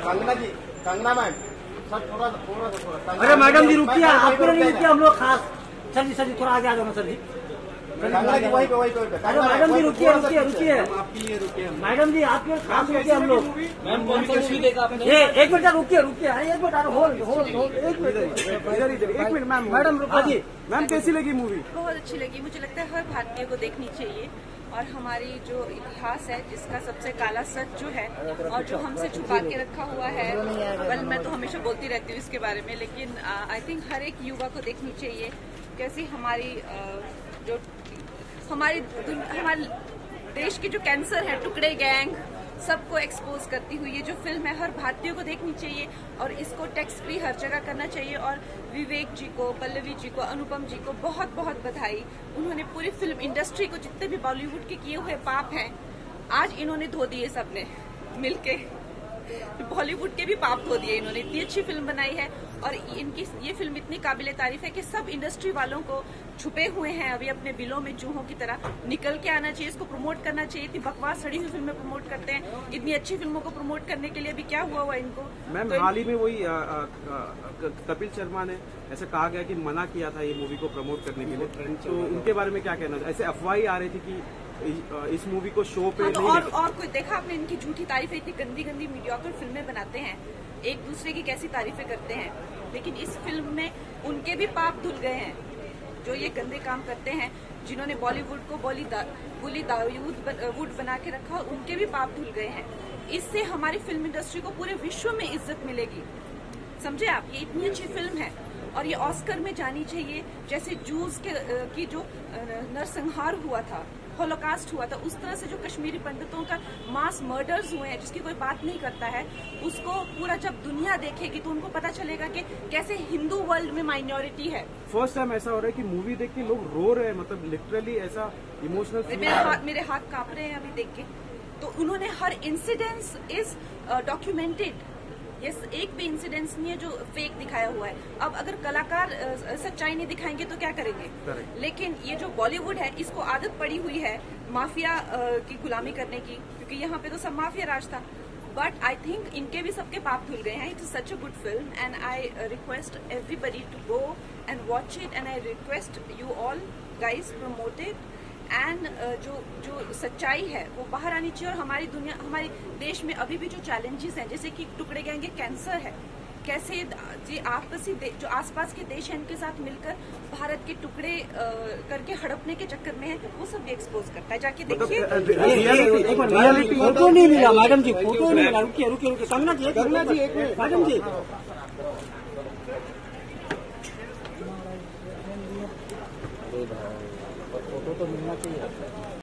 Kangana ma'am sir थोड़ा अरे madam जी रुकिए, आपको नहीं रुकिए, हम लोग खास। सर जी थोड़ा आगे आ जाओ ना सर जी। कंगना जी वहीं पे अरे मैडम जी रुकिए आपके लिए रुकिए मैडम जी आपके खास रुकिए हम लोग। मैम कौन सी मूवी देखा आपने? ये एक मिनट रुकिए एक मिनट होल्ड एक मिनट एक मिनट मैडम रुको जी। मैम कैसी लगी मूवी? बहुत अच्छी लगी। मुझे लगता है हर भारतीय को देखनी चाहिए और हमारी जो इतिहास है जिसका सबसे काला सच जो है और जो हमसे छुपा के रखा हुआ है, वेल मैं तो हमेशा बोलती रहती हूँ इसके बारे में, लेकिन आई थिंक हर एक युवा को देखनी चाहिए कैसी हमारी जो हमारे देश की जो कैंसर है, टुकड़े गैंग, सबको एक्सपोज करती हुई ये जो फिल्म है हर भारतीय को देखनी चाहिए और इसको टैक्स फ्री हर जगह करना चाहिए। और विवेक जी को, पल्लवी जी को, अनुपम जी को बहुत बहुत बधाई। उन्होंने पूरी फिल्म इंडस्ट्री को, जितने भी बॉलीवुड के किए हुए पाप हैं, आज इन्होंने धो दिए सबने मिलके। बॉलीवुड के भी पाप धो दिए इन्होंने। इतनी अच्छी फिल्म बनाई है और इनकी ये फिल्म इतनी काबिले तारीफ है कि सब इंडस्ट्री वालों को छुपे हुए हैं अभी अपने बिलों में चूहों की तरह निकल के आना चाहिए। इसको प्रमोट करना चाहिए। इतनी बकवास सड़ी हुई फिल्में प्रमोट करते हैं, इतनी अच्छी फिल्मों को प्रमोट करने के लिए अभी क्या हुआ इनको? मैम तो हाल ही में वही कपिल शर्मा ने ऐसा कहा गया कि मना किया था ये मूवी को प्रमोट करने के लिए, तो उनके बारे में क्या कहना? ऐसे अफवाही आ रही थी कि इस मूवी को शो पे नहीं और कोई देखा आपने इनकी झूठी तारीफें? इतनी गंदी गंदी मीडियोकर फिल्में बनाते हैं, एक दूसरे की कैसी तारीफें करते हैं, लेकिन इस फिल्म में उनके भी पाप धुल गए हैं जो ये गंदे काम करते हैं, जिन्होंने बॉलीवुड को वुड बना के रखा, उनके भी पाप धुल गए हैं। इससे हमारी फिल्म इंडस्ट्री को पूरे विश्व में इज्जत मिलेगी, समझे आप? ये इतनी अच्छी फिल्म है और ये ऑस्कर में जानी चाहिए। जैसे जूस की जो नरसंहार हुआ था, होलोकास्ट हुआ था, उस तरह से जो कश्मीरी पंडितों का मास मर्डर्स हुए हैं जिसकी कोई बात नहीं करता है, उसको पूरा जब दुनिया देखेगी तो उनको पता चलेगा कि कैसे हिंदू वर्ल्ड में माइनॉरिटी है। फर्स्ट टाइम ऐसा हो रहा है कि मूवी देख के लोग रो रहे हैं, मतलब लिटरली ऐसा इमोशनल। मेरे हाथ कांप रहे हैं अभी देख के। तो उन्होंने हर इंसिडेंस इज डॉक्यूमेंटेड। ये एक भी इंसिडेंस नहीं है जो फेक दिखाया हुआ है। अब अगर कलाकार सच्चाई नहीं दिखाएंगे तो क्या करेंगे? लेकिन ये जो बॉलीवुड है इसको आदत पड़ी हुई है माफिया की गुलामी करने की, क्योंकि यहाँ पे तो सब माफिया राज था। बट आई थिंक इनके भी सबके पाप धुल गए हैं। It is such a good film and I request everybody to go and watch it and I request you all guys promote it and जो सच्चाई है वो बाहर आनी चाहिए। और हमारी दुनिया, हमारे देश में अभी भी जो चैलेंजेस हैं, जैसे कि टुकड़े गैंग कैंसर है, कैसे जी आपसी जो आसपास के देश हैं इनके साथ मिलकर भारत के टुकड़े करके हड़पने के चक्कर में है, वो सब भी एक्सपोज करता है। जाके देखिए। फोटो नहीं मिला मैडम जी, फोटो नहीं मिला। रुकिए कंगना जी एक मिनट मैडम जी। फोटो तो मिलना चाहिए।